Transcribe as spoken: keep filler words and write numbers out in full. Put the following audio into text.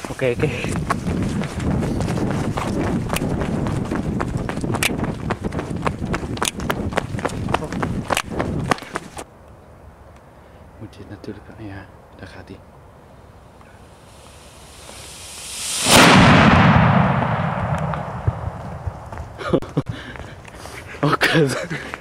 Oke, oke. Moet je natuurlijk, ja, daar gaat hij. Oh, kut.